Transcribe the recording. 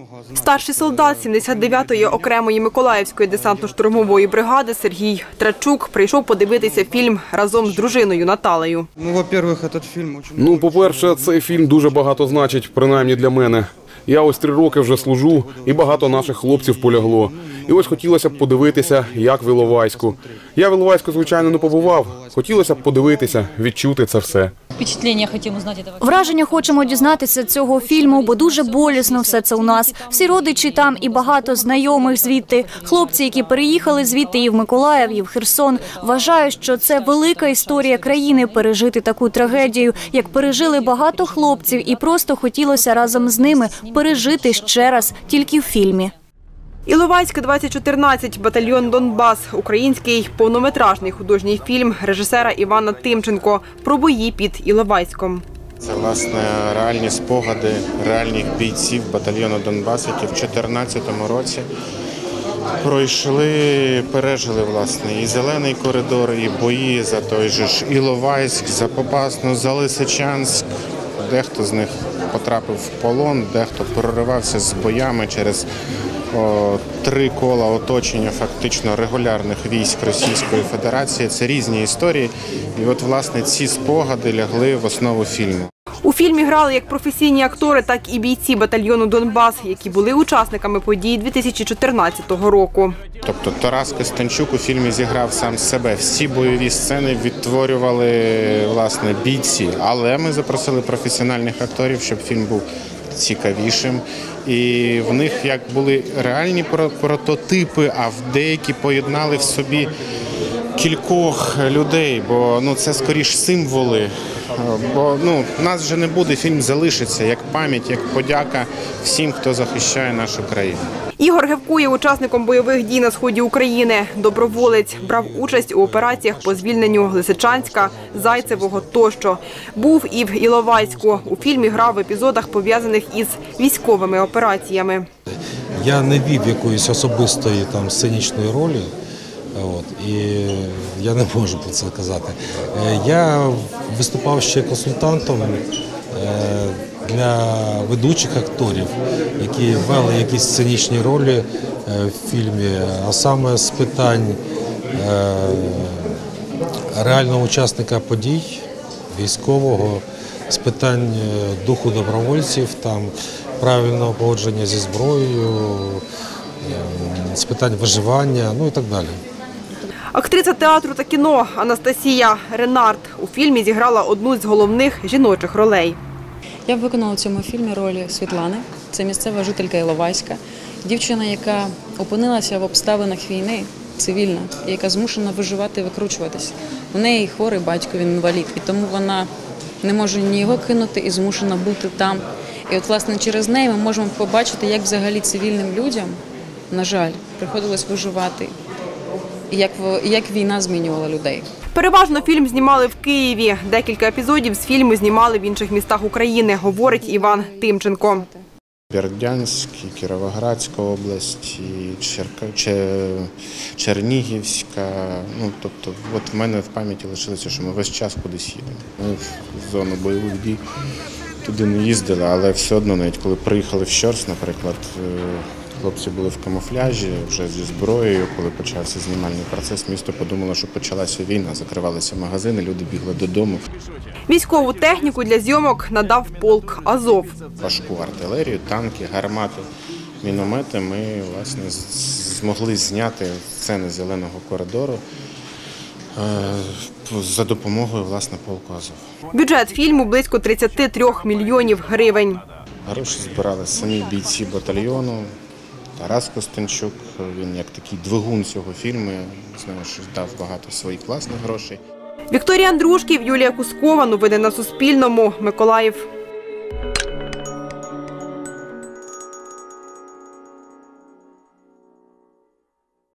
Старший солдат 79-ї окремої Миколаївської десантно-штурмової бригади Сергій Трачук прийшов подивитися фільм разом з дружиною Наталею. По-перше, цей фільм дуже багато значить, принаймні для мене. Я ось 3 роки вже служу, і багато наших хлопців полягло. І ось хотілося б подивитися, як в Іловайську. Я в Іловайську, звичайно, не побував. Хотілося б подивитися, відчути це все. Враження хочемо дізнатися цього фільму, бо дуже болісно все це у нас. Всі родичі там і багато знайомих звідти. Хлопці, які переїхали звідти і в Миколаїв, і в Херсон, вважають, що це велика історія країни пережити таку трагедію, як пережили багато хлопців, і просто хотілося разом з ними пережити ще раз, тільки в фільмі. «Іловайськ 2014. Батальйон Донбас» – український повнометражний художній фільм режисера Івана Тимченко про бої під Іловайськом. Це, власне, реальні спогади реальних бійців батальйону Донбас, які в 2014 році пережили, власне, і Зелений коридор, і бої за той же ж Іловайськ, за Попасну, за Лисичанськ. Дехто з них потрапив в полон, дехто проривався з боями через 3 кола оточення фактично регулярних військ Російської Федерації. Це різні історії. І от, власне, ці спогади лягли в основу фільму. У фільмі грали як професійні актори, так і бійці батальйону Донбас, які були учасниками подій 2014 року. Тобто Тарас Костянчук у фільмі зіграв сам себе. Всі бойові сцени відтворювали, власне, бійці. Але ми запросили професіональних акторів, щоб фільм був цікавішим. І в них як були реальні прототипи, а в деякі поєднали в собі кількох людей, бо це скоріш символи. Бо нас вже не буде, фільм залишиться як пам'ять, як подяка всім, хто захищає нашу країну. Ігор Гевко є учасником бойових дій на сході України. Доброволець, брав участь у операціях по звільненню Лисичанська, Зайцевого тощо. Був і в Іловайську. У фільмі грав в епізодах, пов'язаних із військовими операціями. Я не вів якоїсь особистої сценічної ролі. І я не можу про це казати. Я виступав ще консультантом для ведучих акторів, які вели якісь сценічні ролі в фільмі, а саме з питань реального учасника подій, військового, з питань духу добровольців, правильного поводження зі зброєю, з питань виживання, і так далі. Актриця театру та кіно Анастасія Ренард у фільмі зіграла одну з головних жіночих ролей. Я виконала в цьому фільмі роль Світлани. Це місцева жителька Іловайська. Дівчина, яка опинилася в обставинах війни, цивільна, яка змушена виживати і викручуватись. У неї хворий батько, він інвалід, і тому вона не може ні його кинути і змушена бути там. І от, власне, через неї ми можемо побачити, як взагалі цивільним людям, на жаль, приходилось виживати. Як війна змінювала людей. Переважно фільм знімали в Києві. Декілька епізодів з фільму знімали в інших містах України, говорить Іван Тимченко. Бердянськ, і Кіровоградська область, і Чернігівська. Тобто, в мене в пам'яті лишилося, що ми весь час кудись їдемо. Ми в зону бойових дій туди не їздили, але все одно, навіть коли приїхали в Щорс, наприклад, хлопці були в камуфляжі, вже зі зброєю. Коли почався знімальний процес, місто подумало, що почалася війна, закривалися магазини, люди бігли додому. Військову техніку для зйомок надав полк «Азов». Важку артилерію, танки, гармати, міномети ми, власне, змогли зняти сцени Зеленого коридору за допомогою, власне, полку «Азов». Бюджет фільму – близько 33 мільйонів гривень. Гроші збирали самі бійці батальйону. Тарас Костянчук, він як такий двигун цього фільму, я знаю, що дав багато своїх власних грошей. Вікторія Андрушків, Юлія Кускова. Новини на Суспільному. Миколаїв.